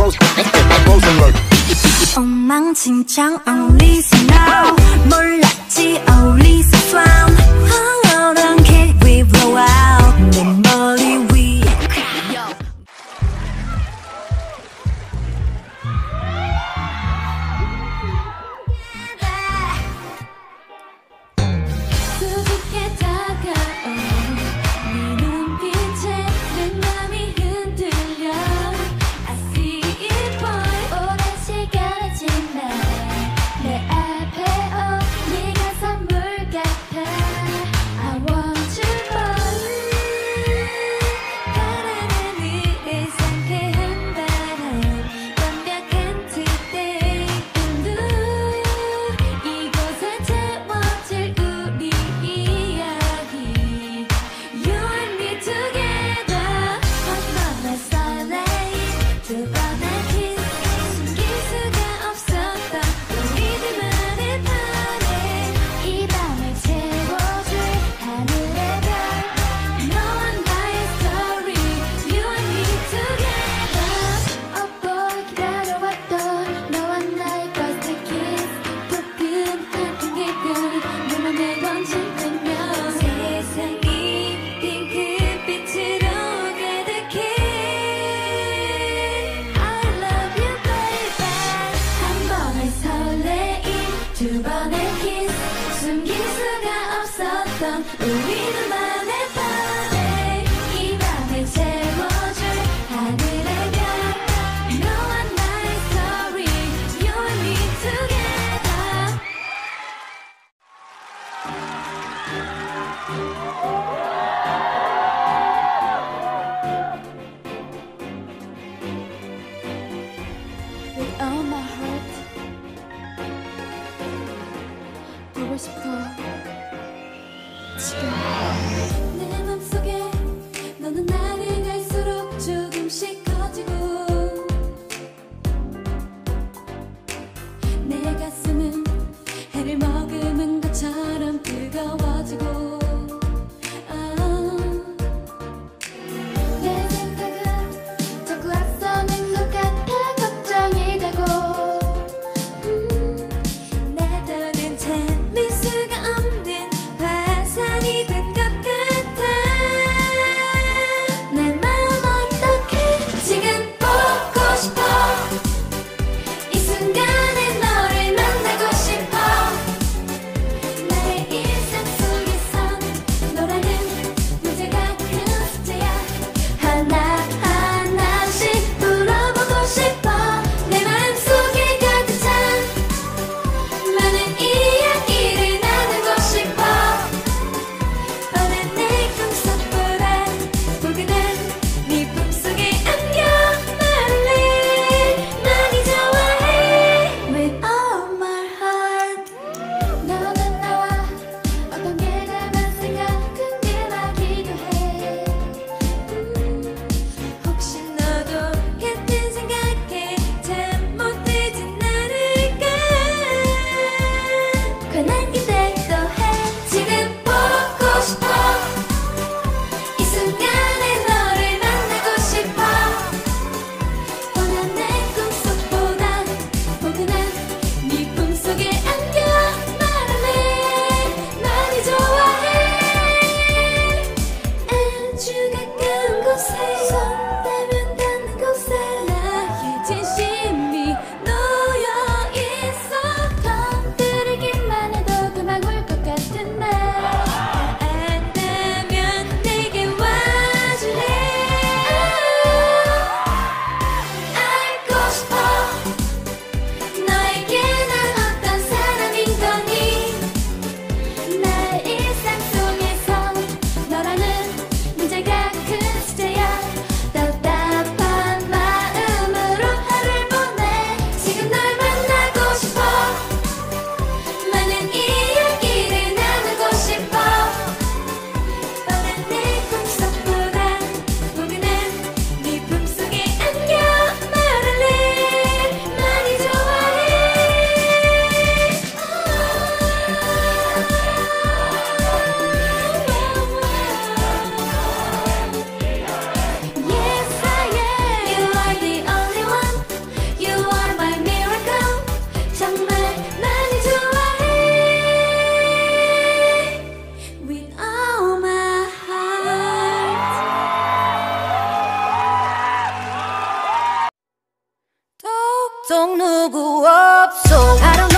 close alert. 엉망진창 어울리서 now 몰랐지 어울리서 swam 황홀한 kick we blow out 내 머리 위에 수줍게 다가온 네 눈빛에 내 맘이 흔들려 I see it boy 오랜 시간을 지나 내 앞에 네가 선물 같아 I want you boy 바람은 위에 상쾌한 바람 완벽한 today 이곳에 채워질 우리 이야기 You and me together 한 번의 설레임 두 번의 kiss 숨길 수가 없었던 우리들만의 밤에 이 밤을 채워줄 하늘의 별 너와 나의 story You and me together Oh boy 기다려왔던 너와 나의 first kiss 포근한 통일별 내 맘에 번진 백명 세상이 핑크빛으로 가득해 I love you baby 한 번의 설레임 두 번의 kiss 숨길 수가 없었던 우리들만의 밤에 이 밤을 채워줄 하늘의 별 너와 나의 story You and me together With all my heart 보고 싶어 지금 또 누구 없어 I don't